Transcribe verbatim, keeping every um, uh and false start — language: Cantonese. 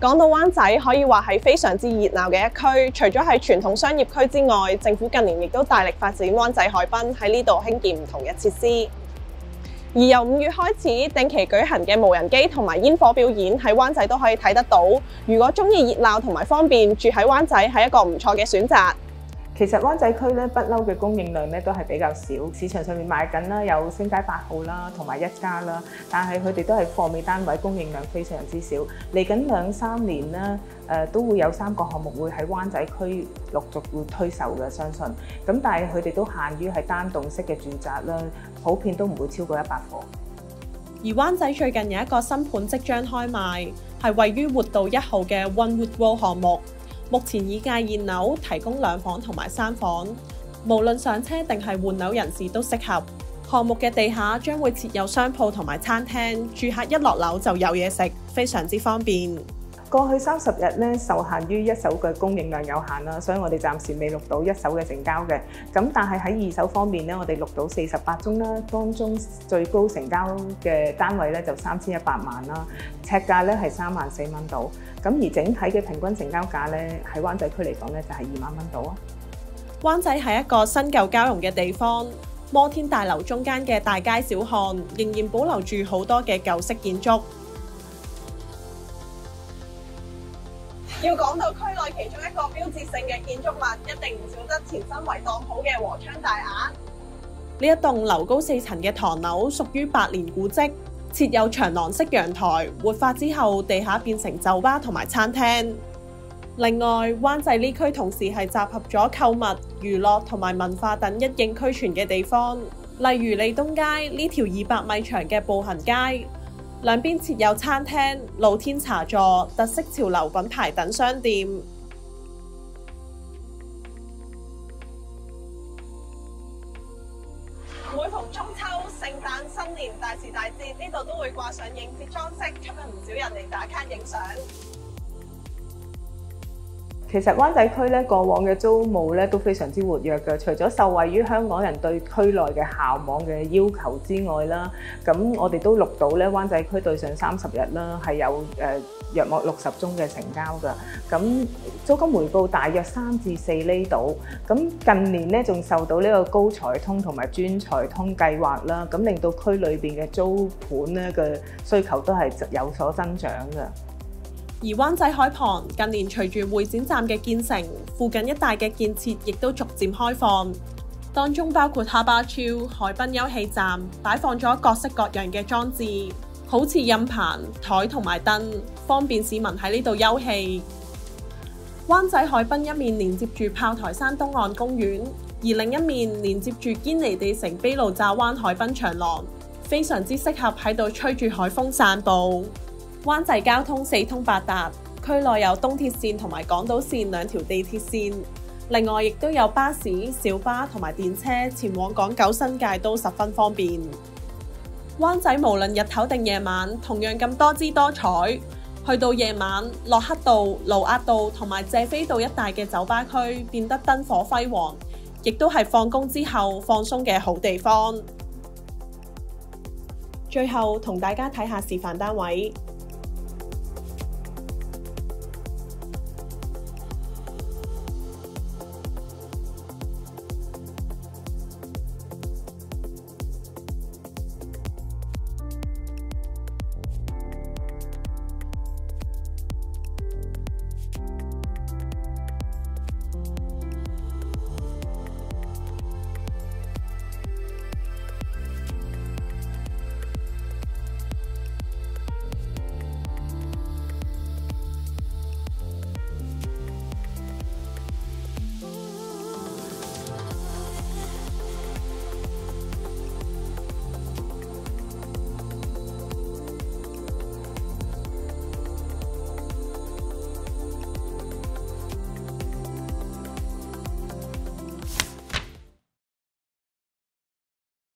講到灣仔，可以話係非常之熱鬧嘅一區。除咗係傳統商業區之外，政府近年亦都大力發展灣仔海濱，喺呢度興建唔同嘅設施。而由五月開始，定期舉行嘅無人機同埋煙火表演喺灣仔都可以睇得到。如果鍾意熱鬧同埋方便，住喺灣仔係一個唔錯嘅選擇。 其實灣仔區咧不嬲嘅供應量咧都係比較少，市場上面賣緊啦，有星街八號啦，同埋一家啦，但係佢哋都係貨尾單位供應量非常之少。嚟緊兩三年咧，誒、呃、都會有三個項目會喺灣仔區陸續會推售嘅，相信。咁但係佢哋都限於係單棟式嘅住宅啦，普遍都唔會超過一百伙。 而灣仔最近有一個新盤即將開賣，係位於活道一號嘅 Onewood Road 項目。目前已屆現樓，提供兩房同埋三房，無論上車定係換樓人士都適合。項目嘅地下將會設有商鋪同埋餐廳，住客一落樓就有嘢食，非常之方便。 過去三十日咧受限於一手嘅供應量有限啦，所以我哋暫時未錄到一手嘅成交嘅。咁但係喺二手方面咧，我哋錄到四十八宗啦，當中最高成交嘅單位咧就三千一百萬啦，尺價咧係三萬四蚊到。咁而整體嘅平均成交價咧喺灣仔區嚟講咧就係二萬蚊到啊。 灣仔係一個新舊交融嘅地方，摩天大樓中間嘅大街小巷仍然保留住好多嘅舊式建築。要講到區內其中一個標誌性嘅建築物，一定唔少得前身為當鋪嘅和昌大廈。呢一棟樓高四層嘅唐樓屬於百年古蹟，設有長廊式陽台，活化之後地下變成酒吧同埋餐廳。另外，灣仔呢區同時係集合咗購物、娛樂同埋文化等一應俱全嘅地方，例如利東街呢條二百米長嘅步行街。兩邊設有餐廳、露天茶座、特色潮流品牌等商店。每逢中秋、聖誕、新年大時大節，呢度都會掛上應節裝飾，吸引唔少人嚟打卡影相。 其實灣仔區咧過往嘅租務咧都非常之活躍嘅，除咗受惠於香港人對區內嘅校網嘅要求之外啦，咁我哋都錄到咧灣仔區對上三十日啦係有誒約莫六十宗嘅成交㗎，咁租金回報大約三至四厘度，咁近年咧仲受到呢個高才通同埋專才通計劃啦，咁令到區裏邊嘅租盤咧嘅需求都係有所增長嘅。 而灣仔海旁近年隨住會展站嘅建成，附近一帶嘅建設亦都逐漸開放，當中包括 Harbour Chill 海濱休憩站，擺放咗各式各樣嘅裝置，好似蔭棚、台同埋燈，方便市民喺呢度休憩。灣仔海濱一面連接住炮台山東岸公園，而另一面連接住堅尼地城卑路乍灣海濱長廊，非常之適合喺度吹住海風散步。灣仔交通四通八達，區內有東鐵線同埋港島線兩條地鐵線，另外亦都有巴士、小巴同埋電車前往港九新界都十分方便。灣仔無論日頭定夜晚，同樣咁多姿多彩。去到夜晚，駱克道、盧押道同埋謝斐道一帶嘅酒吧區變得燈火輝煌，亦都係放工之後放鬆嘅好地方。最後同大家睇下示範單位。